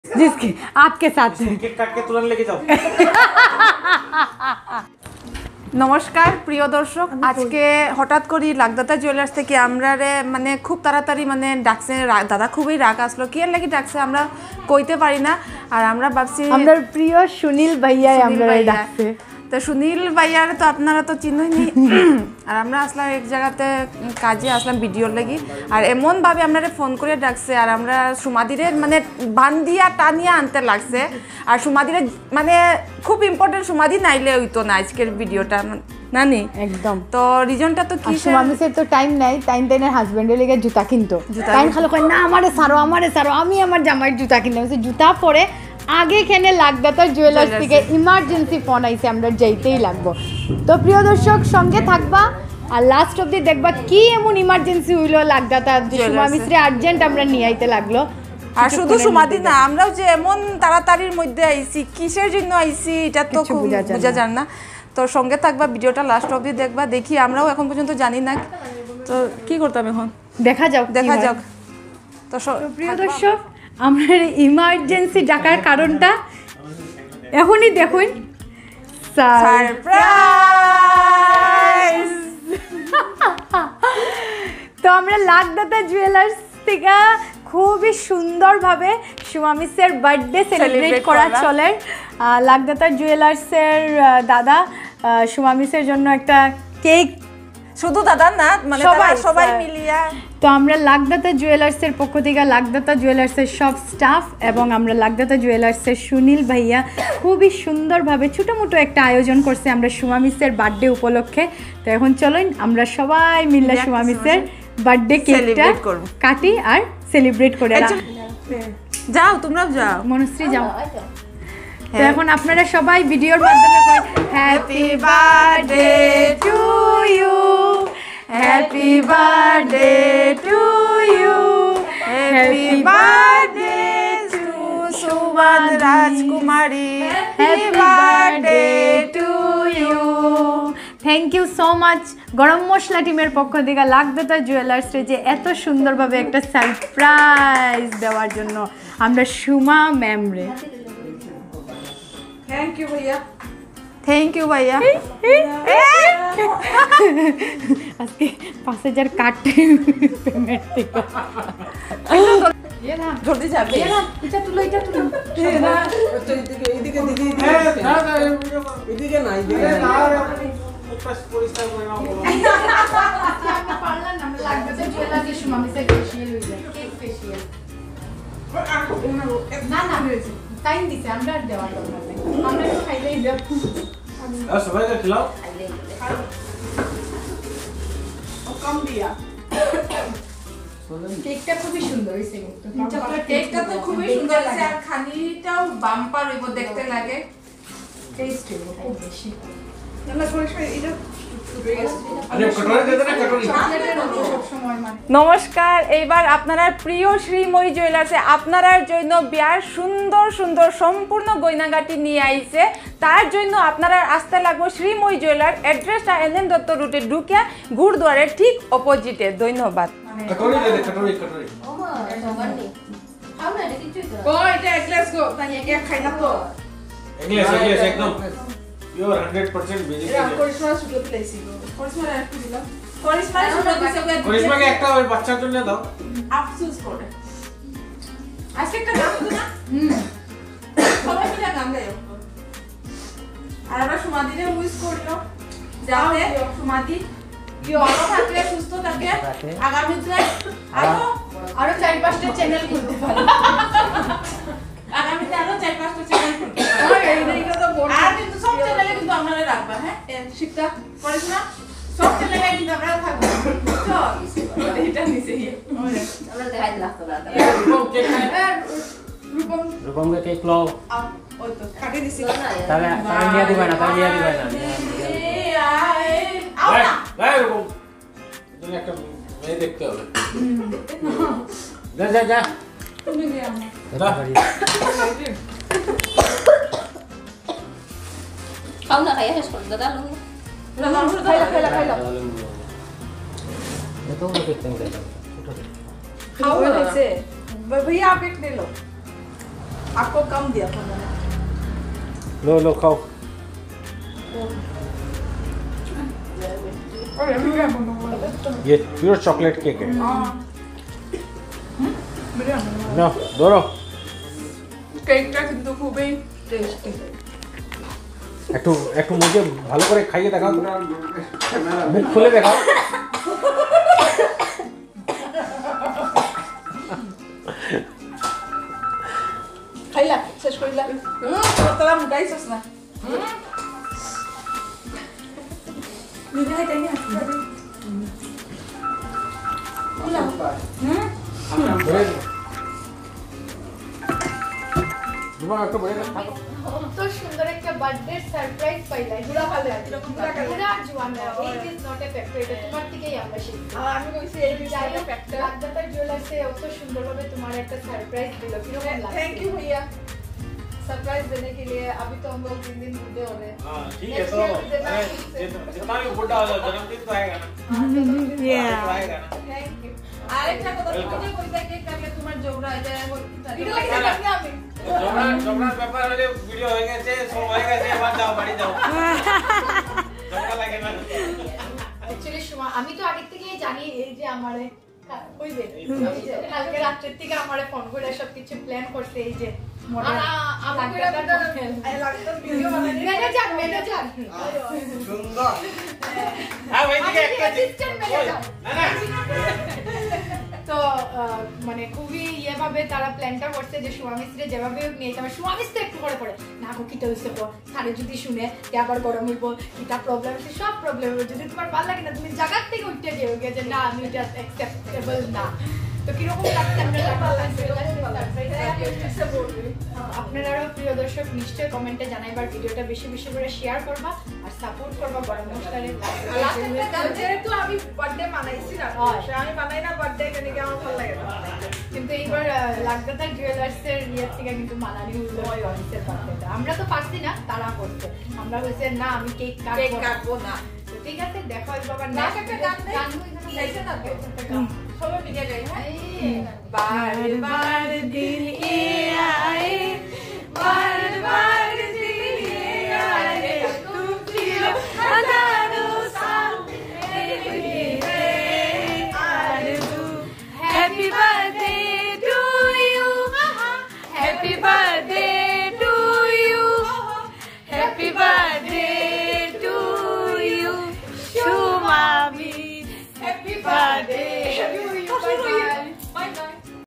जिसके आपके साथ केक काट के तुरंत लेके जाओ। নমস্কার প্রিয় দর্শক, আজকে হঠাৎ করে লাগদাতা জুয়েলার্স থেকে আমরা মানে খুব তাড়াতাড়ি মানে ডাকছে দাদা, খুবই রাগ আসলো কি আর লাগি ডাকছে আমরা কইতে পারি না। আর আমরা ভাবছি আমাদের প্রিয় সুনীল ভাইয়া আমরা ডাকছে, তো সুনীল ভাইয়ার তো আপনারা তো চিনুইনি। আর আমরা আসলাম এক জায়গাতে কাজে আসলাম ভিডিওর লাগি, আর এমনভাবে আপনারা ফোন করে ডাকছে। আর আমরা সুমাদিরে মানে বান্ধিয়া টানিয়া আনতে লাগছে। আর সুমাদিরে মানে খুব ইম্পর্টেন্ট, সুমাদি নাইলে হইতো না আজকের ভিডিওটা নানি একদম। তো রিজনটা তো কি, সুমামিসের তো টাইম নাই, টাইমের হাজবেন্ডের লেগে জুতা কিনতো। টাইম খালো কয় না আমারে সারো আমি আমার জামাইয়ের জুতা কিনলাম। জুতা পরে আগে এখানে লাগদাতার জুয়েলার্স থেকে ইমার্জেন্সি ফোন আইছে, আমরা যাইতেই লাগবো। তো প্রিয় দর্শক সঙ্গে থাকবা আর লাস্ট অবধি দেখবা কি এমন ইমার্জেন্সি হইলো লাগদাতার সুমামিসরে আর্জেন্ট আমরা নিয়ে আইতে লাগলো। আর শুধু সুমাদি না, আমরাও যে এমন তাড়াতাড়ির মধ্যে আইছি, কিসের জন্য আইছি এটা তো বোঝা যায় না। তো সঙ্গে থাকবা, ভিডিওটা লাস্ট অবধি দেখবা। দেখি আমরাও এখন পর্যন্ত জানি না, তো কি করতাম এখন দেখা যাক। তো প্রিয় দর্শক আমরা ইমার্জেন্সি ডাকার কারণটা এখনই দেখুন, সারপ্রাইজ। তো আমরা লাগদাতা জুয়েলার্স থেকে খুবই সুন্দরভাবে সুমামিসের বার্থডে সেলিব্রেট করা চলে। লাগদাতা জুয়েলার্সের দাদা সুমামিসের জন্য একটা কেক, শুধু দাদা না মানে সবাই মিলিয়া। তো আমরা লাগদাতা জুয়েলার্সের পক্ষ থেকে লাগদাতা জুয়েলার্সের সব স্টাফ এবং আমরা লাগদাতা জুয়েলার্সের সুনীল ভাইয়া খুবই সুন্দরভাবে ছোটোমোটো একটা আয়োজন করছে আমরা সুমামিসের বার্থডে উপলক্ষে। তো এখন চলুন আমরা সবাই মিলে সুমামিসের বার্থডে কেকটা কাটি আর সেলিব্রেট করে। যাও তোমরাও যাও, মনুশ্রী যাও। তো এখন আপনারা সবাই ভিডিওর মাধ্যমে happy birthday to you, happy birthday to you, happy birthday to Suman Rajkumari, happy birthday to you. Thank you so much Garam Masala টিমের পক্ষ থেকে লাগদাতা জুয়েলার্সে যে এত সুন্দরভাবে একটা সারপ্রাইজ দেওয়ার জন্য আমরা সুমা ম্যাম রে। থ্যাংক ইউ ভাইয়া, থ্যাংক ইউ ভাইয়া। আজকে 5000 কাটে পেমেন্ট থেকে জলদি যাবে। এটা তুলো এদিকে না পরিষ্কার করে নাও বলো। পারলাম না, আমরা লাগদাতা জুয়েলার্সের সুমামিসের ফেশিয়াল হই যায়, কেক ফেশিয়াল। না হয়েছে টাইম দিছে, আমরা আর দেওয়ার দরকার নেই, আমরা একটু খাইলেই যাব। আর সবাইকে খিলাও। কম দিয়া। কেকটা খুবই সুন্দর হইছে, কেকটা তো খুবই সুন্দর হইছে, আর খানিটাও বাম্পার হইব দেখতে লাগে, টেস্ট হইব খুব বেশি। আমরা সরাসরি এটা নমস্কার। এইবার আপনারা প্রিয় শ্রীময়ী জুয়েলার্সে আপনার জন্য বিয়ার সুন্দর সুন্দর সম্পূর্ণ গয়নাগাটি নিয়ে আইছে। তার জন্য আপনারা আসতে লাগবে শ্রীময়ী জুয়েলার, অ্যাড্রেসটা NN দত্ত রুটে ঢুকিয়া গুরুদুয়ারের ঠিক অপোজিটে। ধন্যবাদ। You're 100% vegetarian. করিশ্মা কে একটা ওই বাচ্চার জন্য দাও। আফসোস করে আজকে একটা গান তো না, সবাই মিলে গান গাইও। আর আমরা সুমাদিরে উইশ করলো যাতে সুমাদি ভালো থাকলে, সুস্থ থাকে, আগামীতে আরো 4-5টা চ্যানেল খুলতে পারে, আগামীতে আরো 4-5টা চ্যানেল খুলতে পারে। আর কিন্তু সব চ্যানেলে কিন্তু আপনারা রাখবা, হ্যাঁ শিক্ষা করিস না, সব চ্যানেলে কিন্তু আপনারা থাকবে। চল এটা নিচে আমরা দেখাই লাগতো না। রূপম কে কেক লও, ওই তো কাটে দিছি, তাহলে নিয়ে দিবা না, তাহলে নিয়ে দিবা না। আও না রূপম তুমি একটা মেয়ে দেখতে হবে। যা তুমি নিয়ে আনো। খাও না, খাইয়া শেষ করো দাদা। খাইলা तो वो देखते हैं खाओ ना। भैया आप एक ले लो। आपको कम दिया था मैंने लो लो खाओ ये प्योर चॉकलेट केक है ना ধরো কেকটা কিন্তু খুবই টেস্টি একটু একটু মুখে ভালো করে খাইয়ে দেখাও মুখ খুলে দেখাও খাইলা শেষ করিলা তোরা মুটাইছস না নিজে খাইতে নি তো সুন্দর একটা বার্থডে সারপ্রাইজ পাইলাই পুরা ভালো পুরা জোয়ান it is not a factor এটা তোমার থেকেই আমরা শিখছি আমি কইছি এই ডিজাইনের ফ্যাক্টর লাগদাতার জুয়েলার্সে অত সুন্দরভাবে তোমার একটা সারপ্রাইজ দিল কিরকম লাগছে थैंक यू भैया सरप्राइज देने के लिए अभी तो हम लोग 3 दिन बूढ़े हो रहे हैं हाँ ठीक है तो जितना भी बुढ़ा हो जाओ जन्मदिन तो आएगा ना तो आएगा ना थैंक यू আরেকটা কথা তুমি কইতা কেক কাটলে তোমার জোগড়া এটা ভিডিও লাগে আমি আমি জমরার ব্যাপার হলে ভিডিও হয়ে গেছে সব হয়ে গেছে এবার যাও বাড়ি যাও জমরা লাগে না অ্যাকচুয়ালি আমি তো আগে থেকেই জানি এই যে আমারে কইবে কালকে রাতের থেকে আমারে ফোন করে সব কিছু প্ল্যান করতে এই যে তো মানে খুবই ইয়ে ভাবে তারা প্ল্যানটা করছে যে সুয়ামিস্ত্রি যেভাবে নিয়ে যাবে সুয়ামিস্ত্রি একটু করে পড়ে না গো কিটা হইছে সারে যদি শুনে আবার গরম হইব কিটা প্রবলেম আছে সব প্রবলেম হবে যদি তোমার ভালো লাগে না তুমি জায়গার থেকে উঠতে যেও যে না আমি এটা অ্যাকসেপ্টেবল না তো কিরকম লাগছে আপনারাও প্রিয় দর্শক নিশ্চয় কমেন্টে জানাইবার ভিডিওটা বেশি বেশি করে শেয়ার করবা আর সাপোর্ট করবা গরম মশলারে যেহেতু আমি বার্থডে মানাইছি না আমি বানাই না বার্থডে কেন কি আমার ভালো লাগে না কিন্তু এইবার লাগদাতার জুয়েলার্সের ইয়ের থেকে কিন্তু মানানি হলো ওই অনিসের বার্থডেটা আমরা তো পারছি না তারা করতে আমরা হইছে না আমি কেক কাটবো না ঠিক আছে দেখো বাবা না একটা গান গাইছে না তো সবাই মিলে গাই হ্যাঁ বারে বারে